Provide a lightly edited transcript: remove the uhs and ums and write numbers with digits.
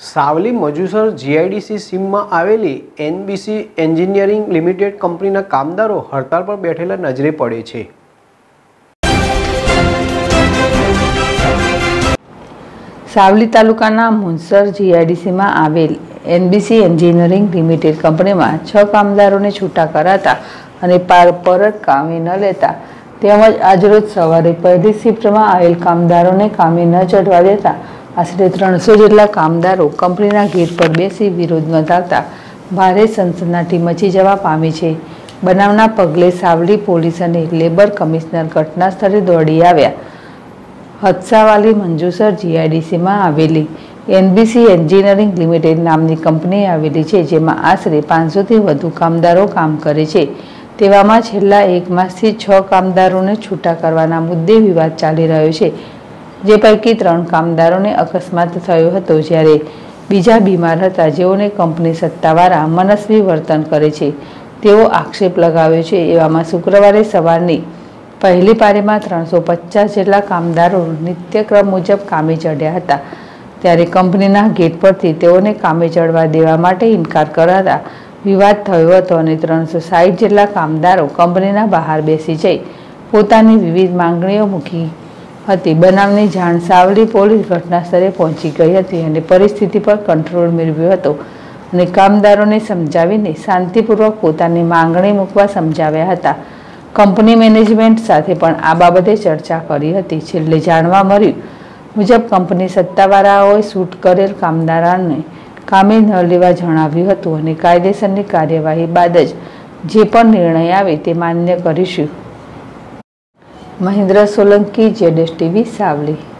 Savli મજુસર GIDC સીમમાં આવેલી NBC engineering limited કંપનીના કામદારો હડતાળ પર બેઠેલા નજરે પડે છે। સાવલી તાલુકાના મુનસર જીઆઈડીસીમાં આવેલ એનબીસી એન્જિનિયરિંગ લિમિટેડ કંપનીમાં 6 કામદારોને છૂટા કરાતા અને પરત કામે ન લેતા તેમજ આજરોજ સવારે પહેલી શિફ્ટમાં આવેલ કામદારોને કામે ન ચઢવા દેતા આશરે 300 જેટલા કામદારો કંપનીના ગેટ પર બેસી વિરોધ નોંધાવતા ભારે સનસનાટી મચી જવા પામી છે। બનાવના પગલે સાવલી પોલીસ અને લેબર કમિશનર ઘટના સ્થળે દોડી આવ્યા। હદસાવાલી મંજુસર જીઆઈડીસીમાં આવેલી એનબીસી એન્જિનિયરિંગ લિમિટેડ નામની કંપની આવેલી છે, જેમાં આશરે 500થી વધુ કામદારો કામ કરે છે। તેવામાં છેલ્લા 1 માસથી 6 કામદારોને છૂટા કરવાના મુદ્દે વિવાદ ચાલી રહ્યો છે, જે પૈકી 3 કામદારોને અકસ્માત થયો હતો, જ્યારે બીજા બીમાર હતા, જેઓને કંપની સત્તાવાળા મનસ્વી વર્તન કરે છે તેવો આક્ષેપ લગાવ્યો છે। એવામાં શુક્રવારે સવારની પહેલી પારીમાં 350 જેટલા કામદારો નિત્યક્રમ મુજબ કામે ચડ્યા હતા, ત્યારે કંપનીના ગેટ પરથી તેઓને કામે ચડવા દેવા માટે ઇનકાર કરાતા વિવાદ થયો હતો અને 360 જેટલા કામદારો કંપનીના બહાર બેસી જઈ પોતાની વિવિધ માંગણીઓ મૂકી હતી। બનાવની જાણ સાવલી પોલીસ ઘટના સ્થળે પહોંચી ગઈ હતી અને પરિસ્થિતિ પર કંટ્રોલ મેળવ્યો હતો અને કામદારોને સમજાવીને શાંતિપૂર્વક પોતાની માંગણી મૂકવા સમજાવ્યા હતા। કંપની મેનેજમેન્ટ સાથે પણ આ બાબતે ચર્ચા કરી હતી। છેલ્લે જાણવા મળ્યું મુજબ કંપની સત્તાવાળાઓએ શૂટ કરેલ કામદારોને કામે ન લેવા જણાવ્યું હતું અને કાયદેસરની કાર્યવાહી બાદ જ જે પણ નિર્ણય આવે તે માન્ય કરીશું। મહેન્દ્ર સોલંકી, ZSTV, સાવલી।